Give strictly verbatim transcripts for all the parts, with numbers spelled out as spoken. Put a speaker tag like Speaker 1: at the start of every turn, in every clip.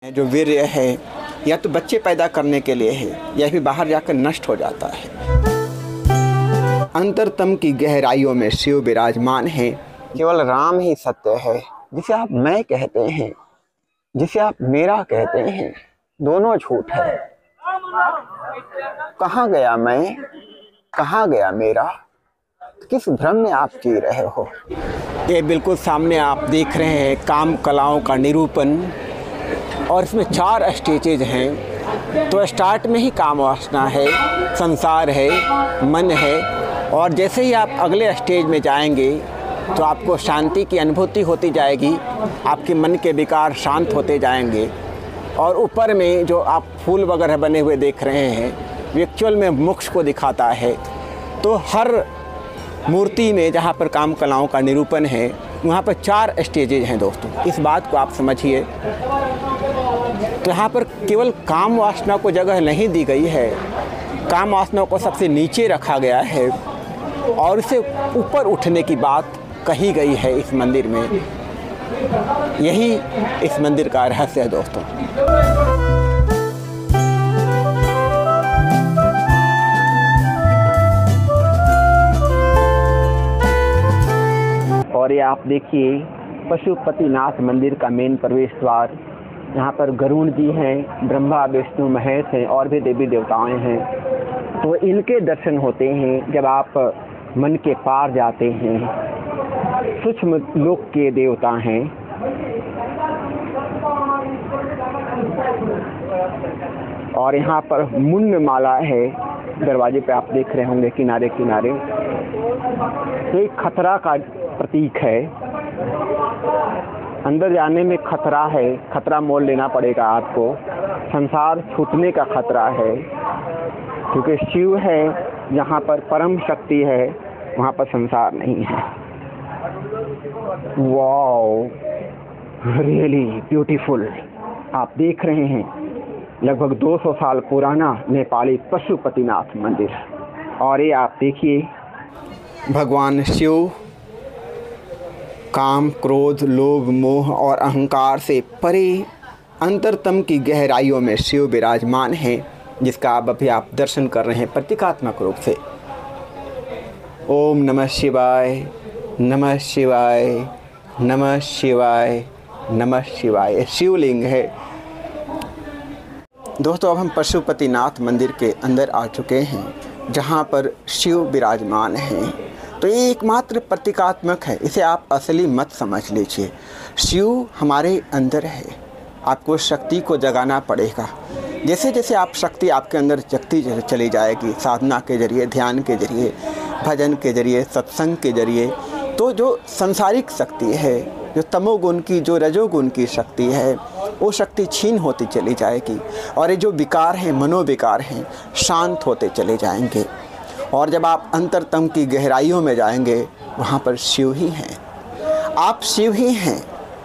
Speaker 1: जो वीर्य है या तो बच्चे पैदा करने के लिए है या फिर बाहर जाकर नष्ट हो जाता है। अंतरतम की गहराइयों में शिव विराजमान है। केवल राम ही सत्य है, जिसे आप मैं कहते हैं, जिसे आप मेरा कहते हैं, दोनों झूठ है। कहाँ गया मैं, कहाँ गया मेरा, किस भ्रम में आप जी रहे हो। ये बिल्कुल सामने आप देख रहे हैं काम कलाओं का निरूपण, और इसमें चार स्टेजेज हैं। तो स्टार्ट में ही काम वासना है, संसार है, मन है, और जैसे ही आप अगले स्टेज में जाएंगे तो आपको शांति की अनुभूति होती जाएगी, आपके मन के विकार शांत होते जाएंगे। और ऊपर में जो आप फूल वगैरह बने हुए देख रहे हैं, एक्चुअल में मोक्ष को दिखाता है। तो हर मूर्ति में जहाँ पर काम कलाओं का निरूपण है, वहाँ पर चार स्टेजेज हैं दोस्तों, इस बात को आप समझिए। तो यहाँ पर केवल काम वासना को जगह नहीं दी गई है, काम वासना को सबसे नीचे रखा गया है और इसे ऊपर उठने की बात कही गई है इस मंदिर में। यही इस मंदिर का रहस्य है दोस्तों। और ये आप देखिए पशुपतिनाथ मंदिर का मेन प्रवेश द्वार। यहाँ पर गरुड़ जी हैं, ब्रह्मा विष्णु महेश हैं और भी देवी देवताएं हैं। तो इनके दर्शन होते हैं जब आप मन के पार जाते हैं। सूक्ष्म लोक के देवता हैं। और यहाँ पर मुंड माला है, दरवाजे पे आप देख रहे होंगे किनारे किनारे। तो एक खतरा का प्रतीक है, अंदर जाने में खतरा है, खतरा मोल लेना पड़ेगा आपको। संसार छूटने का खतरा है, क्योंकि शिव है जहाँ पर परम शक्ति है, वहाँ पर संसार नहीं है। Wow, really beautiful. आप देख रहे हैं लगभग दो सौ साल पुराना नेपाली पशुपतिनाथ मंदिर। और ये आप देखिए भगवान शिव काम, क्रोध, लोभ, मोह और अहंकार से परे अंतरतम की गहराइयों में शिव विराजमान है, जिसका आप अभी आप दर्शन कर रहे हैं प्रतीकात्मक रूप से। ओम नमः शिवाय, नमः शिवाय, नमः शिवाय, नमः शिवाय। शिवलिंग है दोस्तों। अब हम पशुपतिनाथ मंदिर के अंदर आ चुके हैं, जहाँ पर शिव विराजमान हैं। तो ये एकमात्र प्रतीकात्मक है, इसे आप असली मत समझ लीजिए। शिव हमारे अंदर है, आपको शक्ति को जगाना पड़ेगा। जैसे जैसे आप शक्ति आपके अंदर जगती चली जाएगी, साधना के जरिए, ध्यान के जरिए, भजन के जरिए, सत्संग के जरिए, तो जो संसारिक शक्ति है, जो तमोगुण की, जो रजोगुण की शक्ति है, वो शक्ति छीन होती चली जाएगी। और ये जो विकार हैं, मनोविकार हैं, शांत होते चले जाएंगे। और जब आप अंतरतम की गहराइयों में जाएंगे, वहाँ पर शिव ही हैं। आप शिव ही हैं,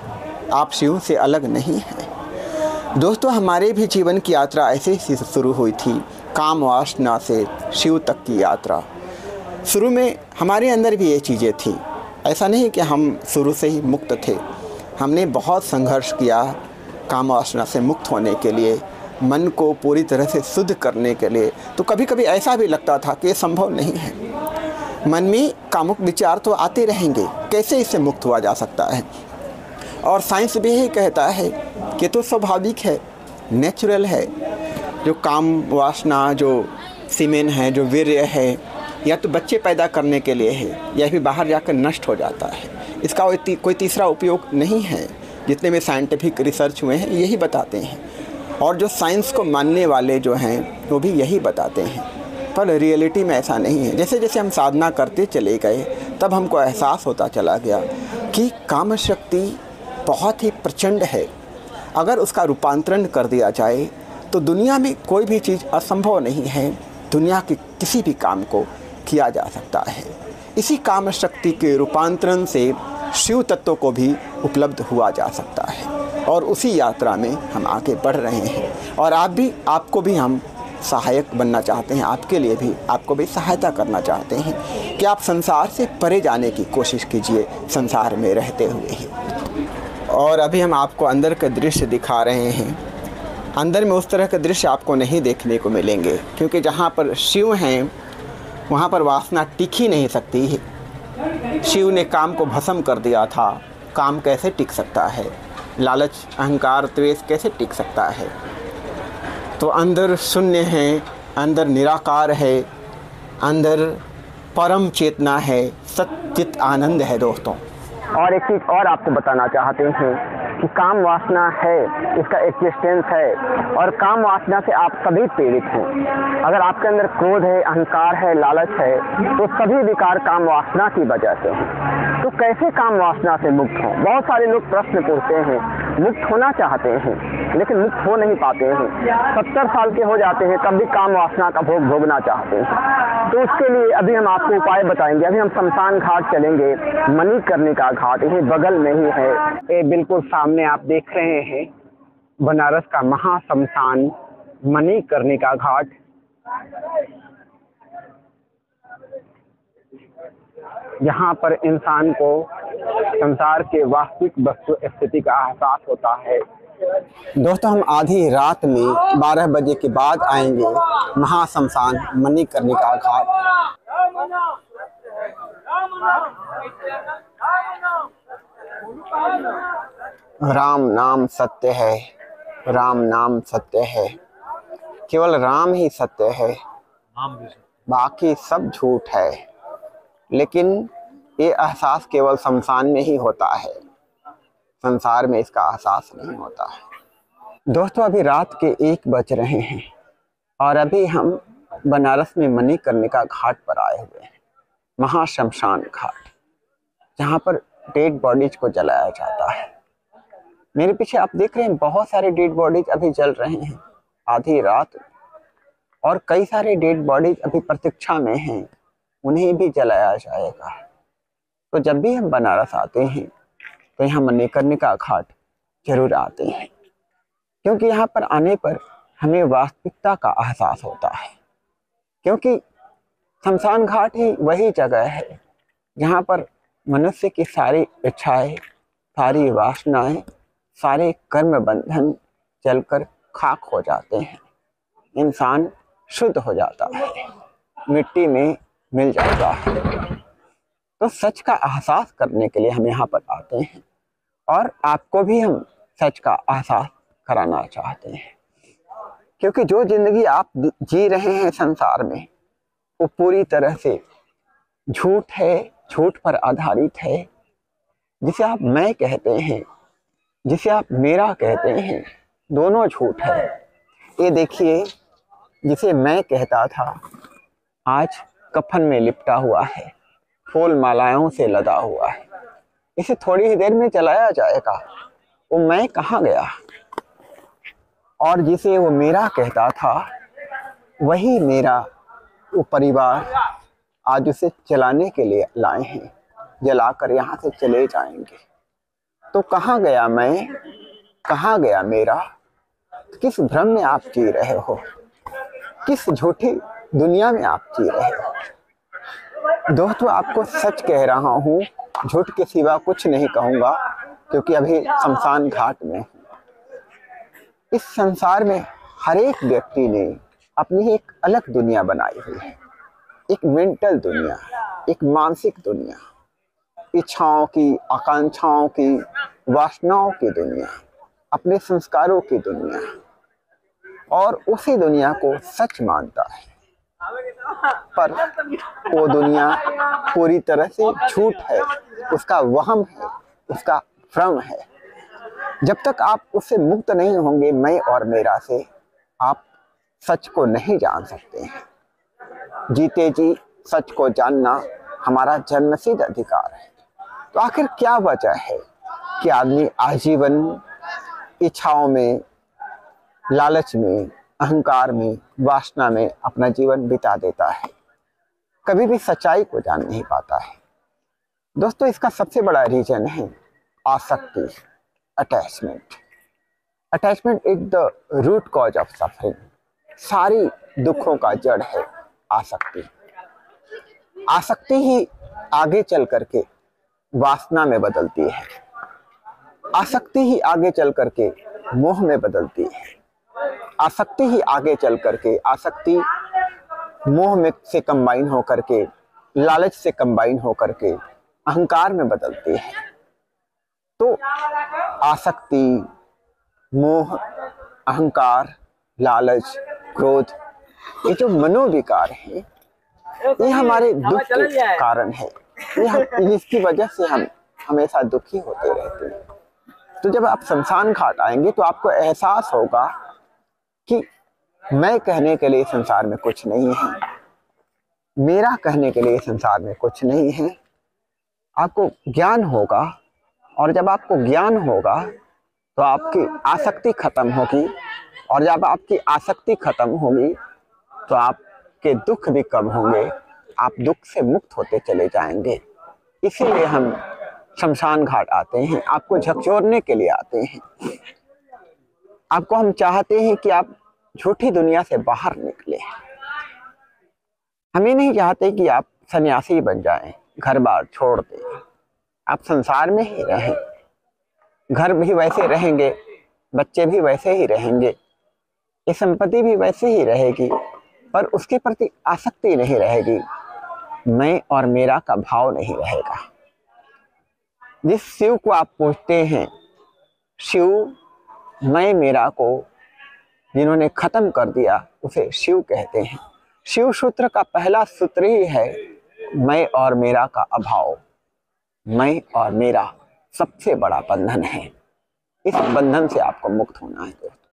Speaker 1: आप शिव से अलग नहीं हैं दोस्तों। हमारे भी जीवन की यात्रा ऐसे ही शुरू हुई थी, काम वासना से शिव तक की यात्रा। शुरू में हमारे अंदर भी ये चीज़ें थी, ऐसा नहीं कि हम शुरू से ही मुक्त थे। हमने बहुत संघर्ष किया काम वासना से मुक्त होने के लिए, मन को पूरी तरह से शुद्ध करने के लिए। तो कभी कभी ऐसा भी लगता था कि ये संभव नहीं है, मन में कामुक विचार तो आते रहेंगे, कैसे इससे मुक्त हुआ जा सकता है। और साइंस भी यही कहता है कि तो स्वाभाविक है, नेचुरल है। जो काम वासना, जो सीमेन है, जो वीर्य है, या तो बच्चे पैदा करने के लिए है या फिर बाहर जाकर नष्ट हो जाता है। इसका कोई ती, कोई तीसरा उपयोग नहीं है। जितने भी साइंटिफिक रिसर्च हुए हैं यही बताते हैं, और जो साइंस को मानने वाले जो हैं वो भी यही बताते हैं। पर रियलिटी में ऐसा नहीं है। जैसे जैसे हम साधना करते चले गए, तब हमको एहसास होता चला गया कि काम शक्ति बहुत ही प्रचंड है। अगर उसका रूपांतरण कर दिया जाए तो दुनिया में कोई भी चीज़ असंभव नहीं है। दुनिया के किसी भी काम को किया जा सकता है। इसी काम शक्ति के रूपांतरण से शिव तत्व को भी उपलब्ध हुआ जा सकता है, और उसी यात्रा में हम आगे बढ़ रहे हैं। और आप भी, आपको भी हम सहायक बनना चाहते हैं, आपके लिए भी, आपको भी सहायता करना चाहते हैं कि आप संसार से परे जाने की कोशिश कीजिए, संसार में रहते हुए ही। और अभी हम आपको अंदर का दृश्य दिखा रहे हैं अंदर में उस तरह के दृश्य आपको नहीं देखने को मिलेंगे, क्योंकि जहाँ पर शिव हैं वहाँ पर वासना टिक ही नहीं सकती है। शिव ने काम को भस्म कर दिया था, काम कैसे टिक सकता है? लालच, अहंकार, द्वेष कैसे टिक सकता है? तो अंदर शून्य है, अंदर निराकार है, अंदर परम चेतना है, सच्चित आनंद है दोस्तों।
Speaker 2: और एक चीज़ और आपको बताना चाहते हैं कि काम वासना है, इसका एग्जिस्टेंस है, और काम वासना से आप सभी पीड़ित हैं। अगर आपके अंदर क्रोध है, अहंकार है, लालच है, तो सभी विकार काम वासना की वजह से हैं। तो कैसे काम वासना से मुक्त हों? बहुत सारे लोग प्रश्न पूछते हैं, मुक्त होना चाहते हैं लेकिन मुक्त हो नहीं पाते हैं। सत्तर साल के हो जाते हैं तब भी काम वासना का भोग भोगना चाहते हैं। तो उसके लिए अभी हम आपको उपाय बताएंगे। अभी हम शमशान घाट चलेंगे, मणिकर्णिका घाट यही बगल में ही है। ये बिल्कुल सामने आप देख रहे हैं बनारस का महाशमशान मणिकर्णिका घाट। यहाँ पर इंसान को संसार के वास्तविक वस्तु स्थिति का एहसास होता है।
Speaker 1: दोस्तों, हम आधी रात में बारह बजे के बाद आएंगे महाशमशान मणिकर्णिका घाट। राम नाम सत्य है, राम नाम सत्य है, केवल राम ही सत्य है, बाकी सब झूठ है। लेकिन ये एहसास केवल शमशान में ही होता है, संसार में इसका एहसास नहीं होता है। दोस्तों, अभी रात के एक बज रहे हैं और अभी हम बनारस में मणिकर्णिका घाट पर आए हुए हैं, महाशमशान घाट, जहाँ पर डेड बॉडीज को जलाया जाता है। मेरे पीछे आप देख रहे हैं बहुत सारे डेड बॉडीज अभी जल रहे हैं आधी रात, और कई सारे डेड बॉडीज अभी प्रतीक्षा में हैं, उन्हें भी जलाया जाएगा। तो जब भी हम बनारस आते हैं तो यहाँ मणिकर्णिका घाट जरूर आते हैं, क्योंकि यहाँ पर आने पर हमें वास्तविकता का एहसास होता है। क्योंकि शमशान घाट ही वही जगह है जहाँ पर मनुष्य की सारी इच्छाएं, सारी वासनाएं, सारे कर्म बंधन जलकर खाक हो जाते हैं, इंसान शुद्ध हो जाता है, मिट्टी में मिल जाता है। तो सच का एहसास करने के लिए हम यहाँ पर आते हैं और आपको भी हम सच का एहसास कराना चाहते हैं। क्योंकि जो जिंदगी आप जी रहे हैं संसार में, वो पूरी तरह से झूठ है, झूठ पर आधारित है। जिसे आप मैं कहते हैं, जिसे आप मेरा कहते हैं, दोनों झूठ है। ये देखिए, जिसे मैं कहता था आज कफन में लिपटा हुआ है, फूल मालाओं से लदा हुआ है, इसे थोड़ी ही देर में जलाया जाएगा। वो मैं कहाँ गया? और जिसे वो मेरा कहता था, वही मेरा वो परिवार आज उसे जलाने के लिए लाए हैं, जलाकर यहाँ से चले जाएंगे। तो कहाँ गया मैं, कहाँ गया मेरा? किस भ्रम में आप जी रहे हो? किस झूठी दुनिया में आप जी रहे हो? दोस्तों, आपको सच कह रहा हूँ, झूठ के सिवा कुछ नहीं कहूँगा, क्योंकि अभी शमशान घाट में हूँ। इस संसार में हर एक व्यक्ति ने अपनी एक अलग दुनिया बनाई हुई है, एक मेंटल दुनिया, एक मानसिक दुनिया, इच्छाओं की, आकांक्षाओं की, वासनाओं की दुनिया, अपने संस्कारों की दुनिया, और उसी दुनिया को सच मानता है। पर वो दुनिया पूरी तरह से झूठ है, उसका वहम है, उसका भ्रम है। जब तक आप उससे मुक्त नहीं होंगे, मैं और मेरा से, आप सच को नहीं जान सकते हैं। जीते जी सच को जानना हमारा जन्मसिद्ध अधिकार है। तो आखिर क्या वजह है कि आदमी आजीवन इच्छाओं में, लालच में, अहंकार में, वासना में अपना जीवन बिता देता है, कभी भी सच्चाई को जान नहीं पाता है? दोस्तों, इसका सबसे बड़ा रीजन है आसक्ति, attachment. Attachment is the root cause of suffering. सारी दुखों का जड़ है आसक्ति। आसक्ति ही आगे चल करके वासना में बदलती है, आसक्ति ही आगे चल करके मोह में बदलती है, आसक्ति ही आगे चल करके, आसक्ति मोह में से कंबाइन हो करके, लालच से कंबाइन हो करके अहंकार में बदलती है। तो आसक्ति, मोह, अहंकार, लालच, क्रोध, ये जो मनोविकार है, ये हमारे दुख के कारण है। ये हम, इसकी वजह से हम हमेशा दुखी होते रहते हैं। तो जब आप शमशान घाट आएंगे तो आपको एहसास होगा कि मैं कहने के लिए संसार में कुछ नहीं है, मेरा कहने के लिए संसार में कुछ नहीं है। आपको ज्ञान होगा, और जब आपको ज्ञान होगा तो आपकी आसक्ति खत्म होगी, और जब आपकी आसक्ति खत्म होगी तो आपके दुख भी कम होंगे, आप दुख से मुक्त होते चले जाएंगे। इसीलिए हम शमशान घाट आते हैं, आपको झकझोरने के लिए आते हैं। आपको हम चाहते हैं कि आप झूठी दुनिया से बाहर निकले। हम ये नहीं चाहते कि आप सन्यासी बन जाएं, घर बार छोड़ दें। आप संसार में ही रहें, घर भी वैसे रहेंगे, बच्चे भी वैसे ही रहेंगे, ये संपत्ति भी वैसे ही रहेगी, पर उसके प्रति आसक्ति नहीं रहेगी, मैं और मेरा का भाव नहीं रहेगा। जिस शिव को आप पूछते हैं, शिव मैं मेरा को जिन्होंने खत्म कर दिया, उसे शिव कहते हैं। शिव सूत्र का पहला सूत्र ही है मैं और मेरा का अभाव। मैं और मेरा सबसे बड़ा बंधन है, इस बंधन से आपको मुक्त होना है दोस्तों।